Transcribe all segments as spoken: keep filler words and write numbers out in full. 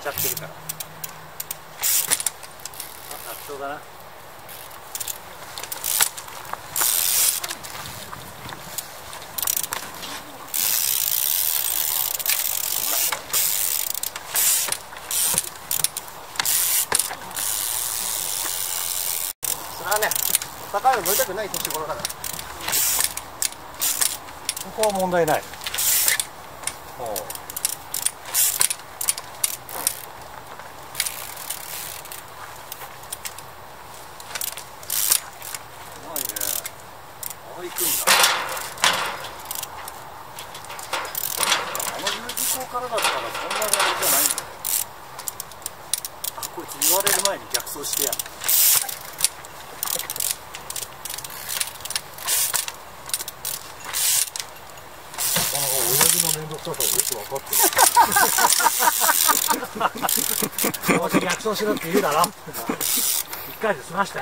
ちゃってるから。あ、納豆だな。 それはね、高いの乗りたくない年頃だから。 ここは問題ない。おう。うまいね。ああ行くんだ。あの U 字工からだったらそんなにあれじゃないんだよ。あ、こいつ言われる前に逆走してやる。 親父の面倒くささをよく分かってる。 もし逆走しろって言うだろ。一回で済ましたよ。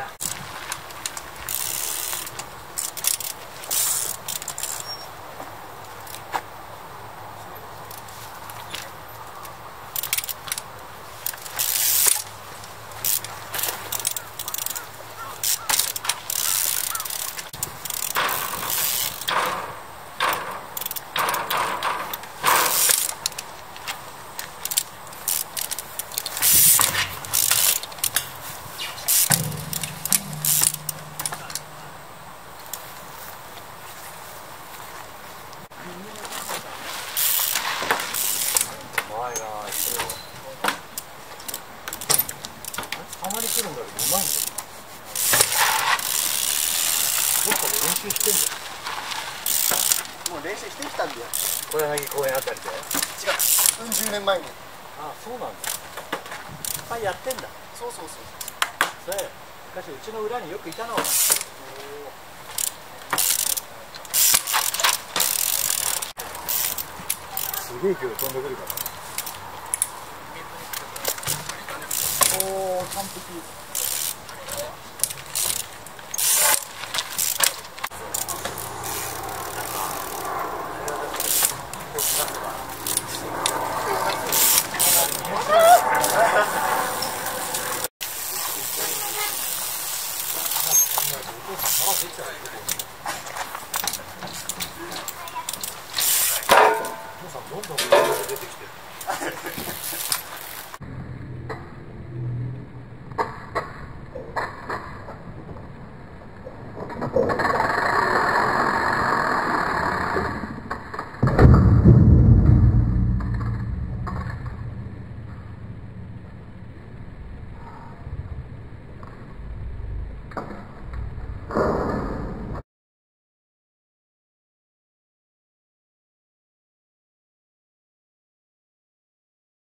たまに来るんだけどうまいんだよ。どっかで練習してんだよ。 もう練習してきたんだよ。 小柳公園あたりで。 違う、うん十年前に。 ああ、そうなんだ。いっぱいやってんだ。 そうそうそう。 それ昔うちの裏によくいたの。すげえ勢いで飛んでくるから。 おお、完璧。 どんどん出てきてる。